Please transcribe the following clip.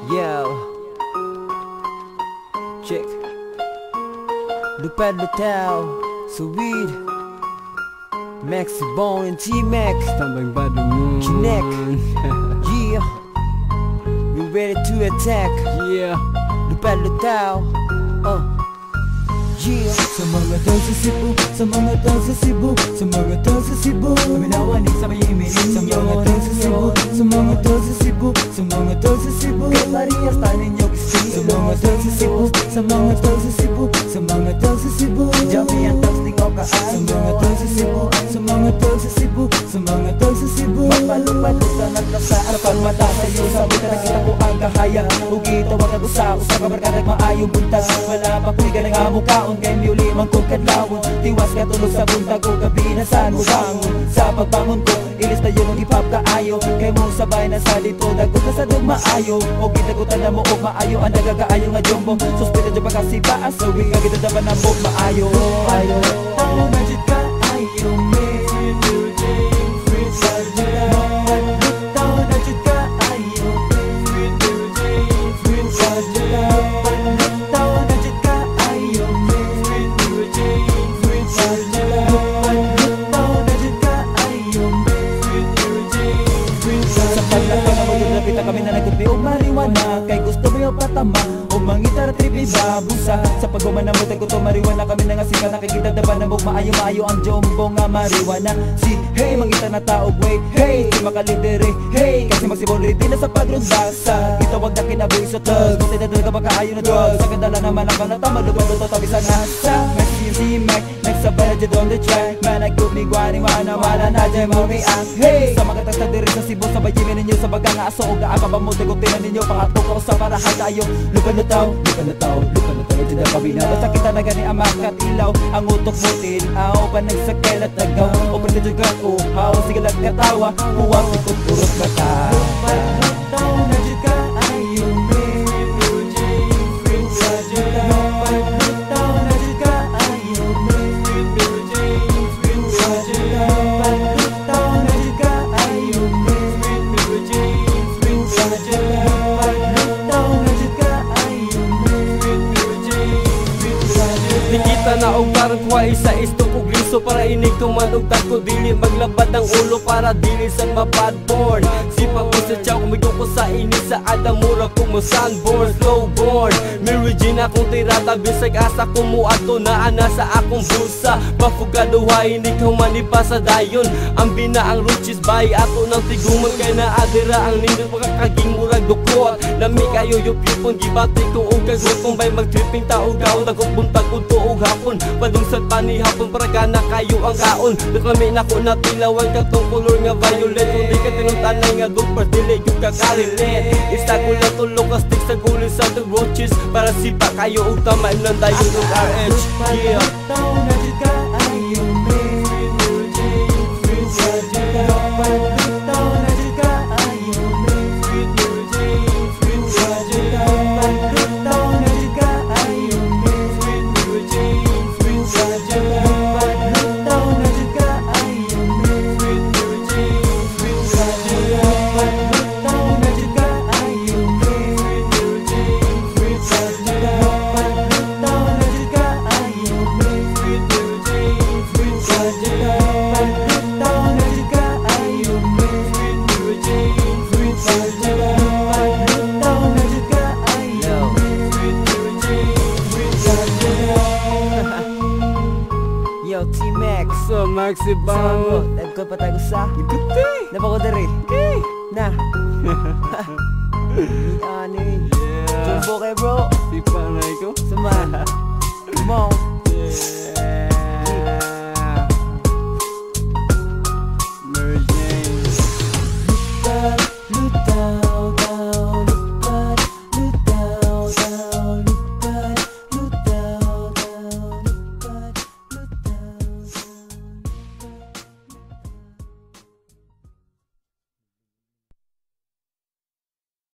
Yo, check. Lupad Lutao, Sweet, Maxi Bone and T-Mac, Tambang Badumon, Kinek. Yeah, we ready to attack. yeah. Lupad Lutao, yeah. Sa mga tao sa Cebu, sa mga tao sa Cebu, sa mga tao sa Cebu, minawanig sa mayiminig. Sa mga tao sa Cebu, sa mga tao sa Cebu, sa mga tao sa Cebu, kay Maria sa ninyo kising. Sa mga tao sa Cebu, sa mga tao sa Cebu, sa mga tao sa Cebu, Jami ang taos di ko kaayo. Sa mga tao sa Cebu, sa mga tao sa Cebu, sa mga tao sa Cebu, magpalupalot na naglasaan sa pagmata sa iyo. Sabi na nakita ko ang kahaya, ugi tawag ako sa usa ka barkada maayong buntag. Wala pa ko'y ganang amukaon, kay miuli man kong kadlawon. Tiwas ka tulog sa buntag ko, gabi na saan mo bangon. Sa pagbangon ko, ilis na yun ang ipap kaayo. Kay mo sabay na sa dito, dagot na sa maayo. O gitagutan na mo o maayo, ang nagagaayo nga jumbo. Suspita dyan pagkasipaan, so wing nga gitadaban na mo maayo. Ayo, tao na dyan ka, ayo, me. Kami na nagkupi o mariwana, kay gusto mo yung patama o mangitara tripi babusa. Sa pagguman na mo ko to mariwana, kami na nga sika nakikita daban na mo maayo-maayo ang jumbo nga mariwana. Si hey mangita na taog way, hey si makalidere, hey kasi magsibori din na sa pagrundasa. Kita wag na kinabuhi sa tug, buti na talaga makaayo na drugs. Sa gandala naman ang kanata, malubad to tabi sa nasa. Messi yung C-Mac, nagsabay na dyan on the track. Man nagkumigwani, wala na dyan mo react. Hey sa mga tagta diri sa Cebu, sa bayimin ninyo sa bagang aso o gaaka ba mo dagutin ninyo, pangatlo ko sa parahan tayo. Lupan na tao, lupan na tao, lupan na tao, dyan na kami na. Basta kita na gani amakat ilaw, ang utok mo tinaw, panagsakel at tagaw. O pwede dyan ka uhaw, sige lang katawa, huwag ikot urot mata. Lupan na tao, na dyan ka ayaw me. Nikita na og parang kuha isa isto kog liso para inig tumanog ko dili maglabad ang ulo para dili sa mapadborn. Sipag ko sa tiyaw kumigo ko sa inis sa adamura ko mo sunborn slowborn. May Regina kung tirata bisag asa ko mo ato na ana sa akong busa. Mafugado hay ikaw manipa sa dayon. Ang binaang ruchis bay ato ng tiguman kay na adira ang nindot pagkakaging murag dukot. Lami kayo yung pipon gibati ko og kagot kung bay magtripping tao gaon dagok buntag ko og hapon, padungsad pa ni hapon para gana kayo ang kaon. Reklami na ko na tilawan katong color nga violet. Kung di ka tinuntanay nga gupar, dili yung kakarilet. Isa ko lang tulog ka stick sa guli sa the roaches para sipa kayo og tama ng dayon ng RH. Yeah. Tao na dyan ka ayaw me. Tao na dyan ka ayaw me. Yo, T-Mac. So Maxi Sama Bang, ko, nagkot pa tayo sa ikuti. Napa ko dari na ano yun, Yeah. jumbo kay bro. Sipa na ikaw. Sama, come on. Yeah.